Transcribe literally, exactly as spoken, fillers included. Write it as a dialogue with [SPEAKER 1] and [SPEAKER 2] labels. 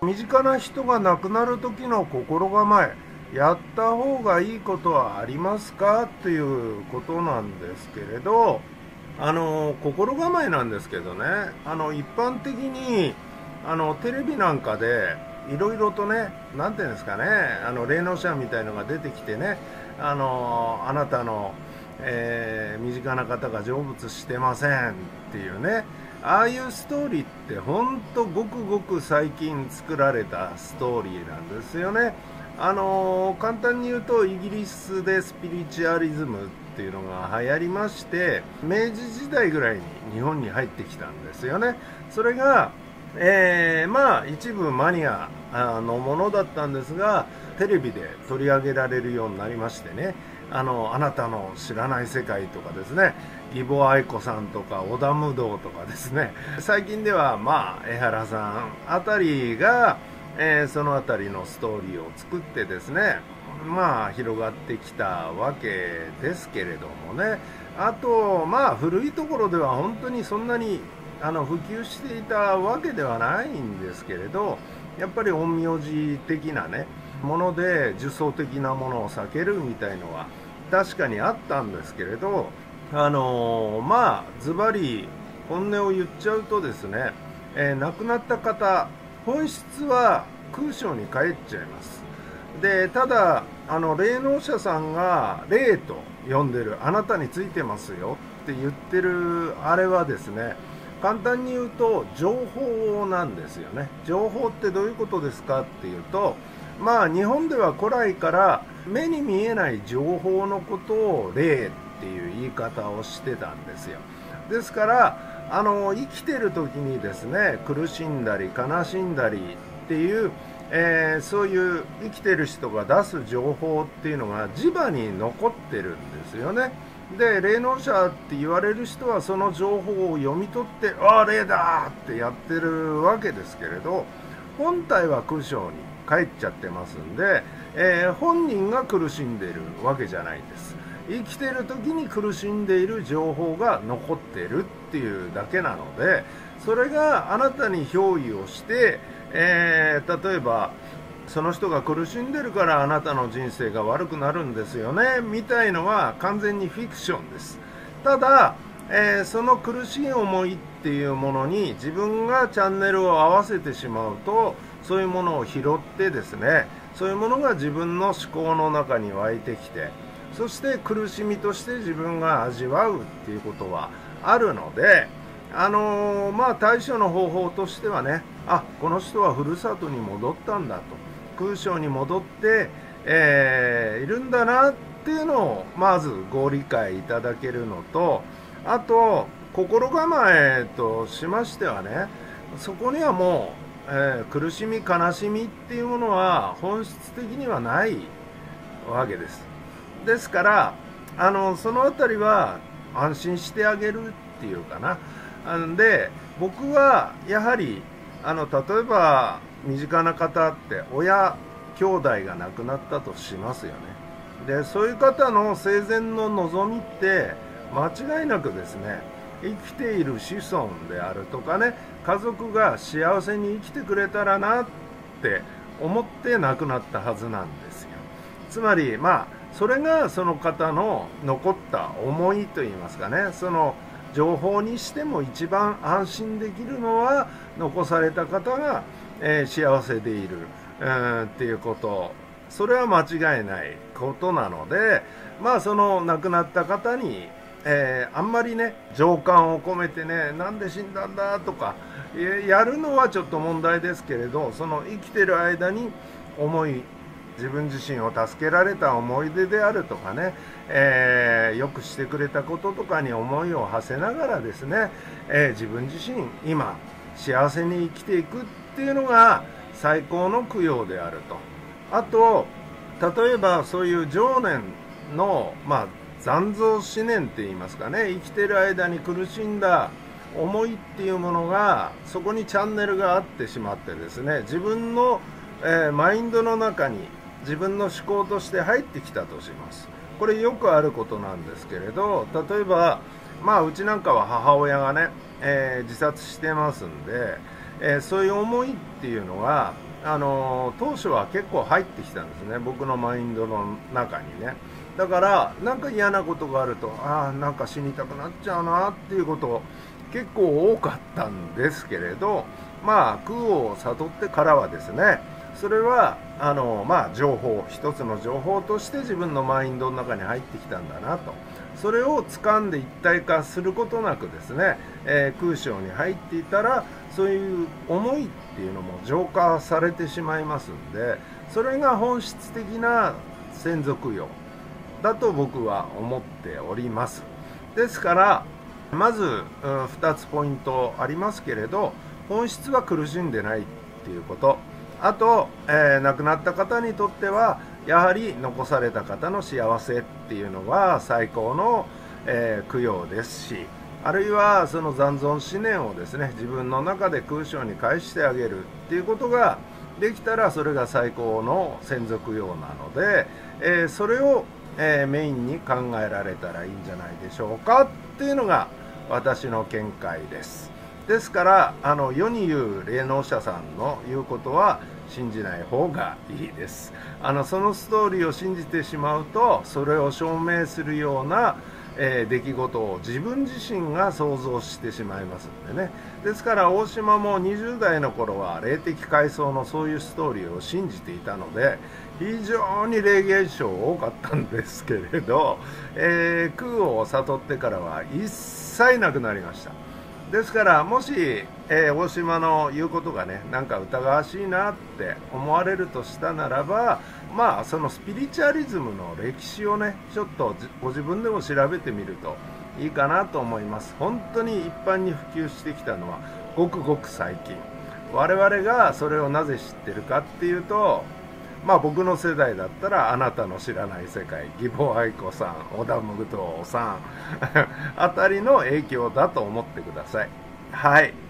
[SPEAKER 1] 身近な人が亡くなる時の心構え、やった方がいいことはありますかっていうことなんですけれど、あの心構えなんですけどね、あの一般的にあのテレビなんかでいろいろとね、なんていうんですかね、あの霊能者みたいのが出てきてね、あのあなたの、えー身近な方が成仏してませんっていうね、ああいうストーリーって本当ごくごく最近作られたストーリーなんですよね。あの簡単に言うと、イギリスでスピリチュアリズムっていうのが流行りまして、明治時代ぐらいに日本に入ってきたんですよね。それが、えー、まあ一部マニアのものだったんですが、テレビで取り上げられるようになりましてね、あのあなたの知らない世界とかですね、義母愛子さんとか織田無道とかですね、最近ではまあ江原さんあたりが、えー、そのあたりのストーリーを作ってですね、まあ広がってきたわけですけれどもね。あとまあ古いところでは本当にそんなにあの普及していたわけではないんですけれど、やっぱり陰陽師的なねもので呪詛的なものを避けるみたいのは確かにあったんですけれど、あのー、まあズバリ本音を言っちゃうとですね、えー亡くなった方、本質は空性に帰っちゃいます。でただあの霊能者さんが霊と呼んでる、あなたについてますよって言ってるあれはですね、簡単に言うと情報なんですよね。情報ってどういうことですかっていうと、まあ日本では古来から目に見えない情報のことを霊っていう言い方をしてたんですよ。ですからあの生きてる時にですね、苦しんだり悲しんだりっていう、えーそういう生きてる人が出す情報っていうのが磁場に残ってるんですよね。で霊能者って言われる人はその情報を読み取って、ああ霊だってやってるわけですけれど、本体は空性に帰っちゃってますんで、えー本人が苦しんでいるわけじゃないんです。生きてる時に苦しんでいる情報が残ってるっていうだけなので、それがあなたに憑依をして、えー例えばその人が苦しんでるからあなたの人生が悪くなるんですよねみたいのは完全にフィクションです。ただ、えーその苦しい思いっていうものに自分がチャンネルを合わせてしまうと、そういうものを拾ってですね、そういうものが自分の思考の中に湧いてきて、そして苦しみとして自分が味わうっていうことはあるので、あのーまあ対処の方法としてはね、あ、この人はふるさとに戻ったんだと、空性に戻って、えーいるんだなっていうのをまずご理解いただけるのと、あと心構えとしましてはね、そこにはもう、えー苦しみ悲しみっていうものは本質的にはないわけです。ですからあのそのあたりは安心してあげるっていうかな。あので僕はやはりあの例えば身近な方って親兄弟が亡くなったとしますよね。でそういう方の生前の望みって間違いなくですね、生きている子孫であるとかね、家族が幸せに生きてくれたらなって思って亡くなったはずなんですよ。つまりまあそれがその方の残った思いといいますかね、その情報にしても一番安心できるのは残された方が、えー幸せでいる、うん、っていうこと、それは間違いないことなので、まあその亡くなった方に、えーあんまりね情感を込めてね、なんで死んだんだとかえやるのはちょっと問題ですけれど、その生きてる間に思い、自分自身を助けられた思い出であるとかね、えーよくしてくれたこととかに思いを馳せながらですね、えー自分自身今幸せに生きていくっていうのが最高の供養であると。あと例えばそういう情念の、まあ、残像思念って言いますかね、生きてる間に苦しんだ思いっていうものがそこにチャンネルがあってしまってですね、自分の、えーマインドの中に自分の思考として入ってきたとします。これよくあることなんですけれど、例えばまあうちなんかは母親がね、えー自殺してますんで、えーそういう思いっていうのがあの当初は結構入ってきたんですね、僕のマインドの中にね。だからなんか嫌なことがあると、ああなんか死にたくなっちゃうなっていうこと結構多かったんですけれど、まあ空を悟ってからはですね、それはあのまあ情報、一つの情報として自分のマインドの中に入ってきたんだなと。それを掴んで一体化することなくですね、えー、空性に入っていたら、そういう思いっていうのも浄化されてしまいますんで、それが本質的な専属用だと僕は思っております。ですからまず、うん、ふたつポイントありますけれど、本質は苦しんでないっていうこと、あと、えー、亡くなった方にとってはやはり残された方の幸せっていうのが最高の、えー、供養ですし、あるいはその残存思念をですね、自分の中で空性に返してあげるっていうことができたら、それが最高の専属用なので、えー、それを、えー、メインに考えられたらいいんじゃないでしょうかっていうのが私の見解です。ですからあの世に言う霊能者さんの言うことは信じない方がいいです。あのそのストーリーを信じてしまうと、それを証明するような、えー、出来事を自分自身が想像してしまいますんでね。ですから大島もにじゅう代の頃は霊的回想のそういうストーリーを信じていたので、非常に霊現象多かったんですけれど、えー、空を悟ってからは一切なくなりました。ですからもし、えー、大島の言うことがね、なんか疑わしいなって思われるとしたならば、まあそのスピリチュアリズムの歴史をね、ちょっとご自分でも調べてみるといいかなと思います。本当に一般に普及してきたのはごくごく最近。我々がそれをなぜ知ってるかっていうと、まあ僕の世代だったらあなたの知らない世界、義母愛子さん、織田信人さんあたりの影響だと思ってください。はい。